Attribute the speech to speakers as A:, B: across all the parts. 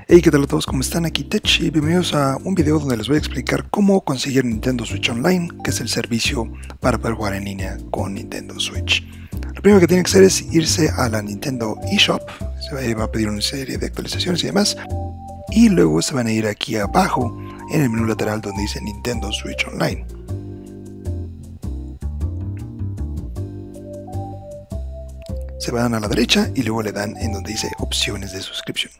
A: Hey, ¿qué tal a todos? ¿Cómo están? Aquí Tech y bienvenidos a un video donde les voy a explicar cómo conseguir Nintendo Switch Online, que es el servicio para poder jugar en línea con Nintendo Switch. Lo primero que tienen que hacer es irse a la Nintendo eShop, se va a pedir una serie de actualizaciones y demás, y luego se van a ir aquí abajo en el menú lateral donde dice Nintendo Switch Online. Se van a la derecha y luego le dan en donde dice opciones de suscripción.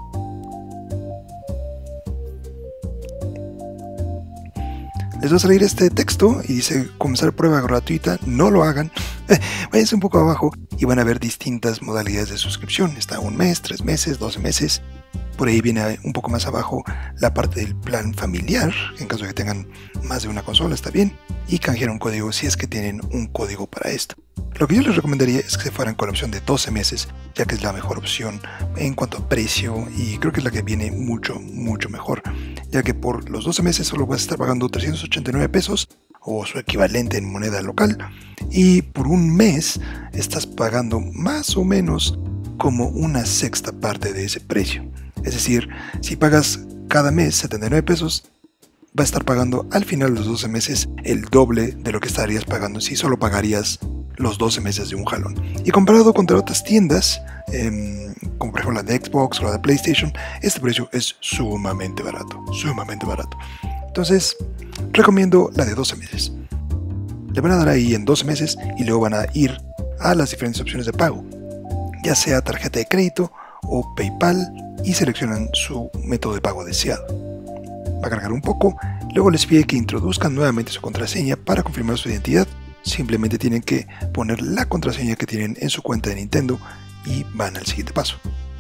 A: Les va a salir este texto y dice comenzar prueba gratuita, no lo hagan, váyanse un poco abajo y van a ver distintas modalidades de suscripción, está 1 mes, 3 meses, 12 meses, por ahí viene un poco más abajo la parte del plan familiar, en caso de que tengan más de una consola está bien, y canjear un código si es que tienen un código para esto. Lo que yo les recomendaría es que se fueran con la opción de 12 meses, ya que es la mejor opción en cuanto a precio y creo que es la que viene mucho mejor, ya que por los 12 meses solo vas a estar pagando 389 pesos o su equivalente en moneda local y por un mes estás pagando más o menos como una sexta parte de ese precio. Es decir, si pagas cada mes 79 pesos, va a estar pagando al final de los 12 meses el doble de lo que estarías pagando si solo pagarías los 12 meses de un jalón. Y comparado contra otras tiendas, como por ejemplo la de Xbox o la de PlayStation, este precio es sumamente barato. Entonces, recomiendo la de 12 meses. Le van a dar ahí en 12 meses y luego van a ir a las diferentes opciones de pago, ya sea tarjeta de crédito o PayPal, y seleccionan su método de pago deseado. Va a cargar un poco, luego les pide que introduzcan nuevamente su contraseña para confirmar su identidad. Simplemente tienen que poner la contraseña que tienen en su cuenta de Nintendo y van al siguiente paso.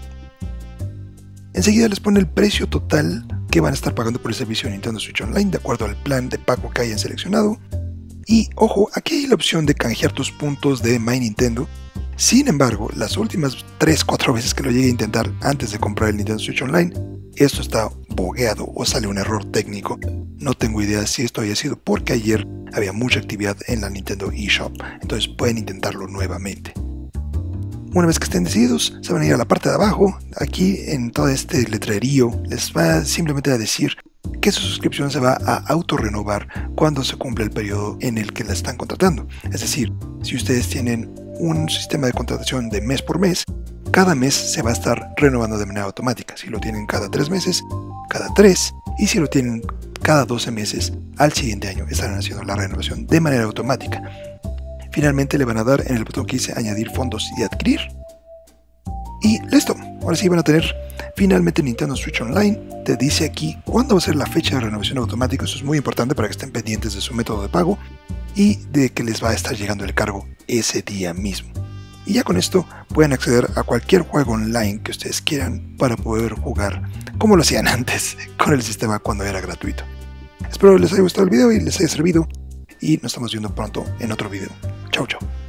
A: Enseguida les pone el precio total que van a estar pagando por el servicio de Nintendo Switch Online de acuerdo al plan de pago que hayan seleccionado. Y ojo, aquí hay la opción de canjear tus puntos de My Nintendo. Sin embargo, las últimas 3-4 veces que lo llegué a intentar antes de comprar el Nintendo Switch Online, esto está bugueado o sale un error técnico. No tengo idea si esto haya sido porque ayer había mucha actividad en la Nintendo eShop, entonces pueden intentarlo nuevamente. Una vez que estén decididos, se van a ir a la parte de abajo. Aquí en todo este letrerío les va simplemente a decir que su suscripción se va a autorrenovar cuando se cumple el periodo en el que la están contratando. Es decir, si ustedes tienen un sistema de contratación de mes por mes, cada mes se va a estar renovando de manera automática. Si lo tienen cada 3 meses, cada 3, y si lo tienen cada 12 meses, al siguiente año estarán haciendo la renovación de manera automática. Finalmente le van a dar en el botón que dice añadir fondos y adquirir. Y listo, ahora sí van a tener finalmente Nintendo Switch Online. Te dice aquí cuándo va a ser la fecha de renovación automática, eso es muy importante para que estén pendientes de su método de pago y de que les va a estar llegando el cargo ese día mismo. Y ya con esto pueden acceder a cualquier juego online que ustedes quieran para poder jugar como lo hacían antes con el sistema cuando era gratuito. Espero les haya gustado el video y les haya servido y nos estamos viendo pronto en otro video. Chau.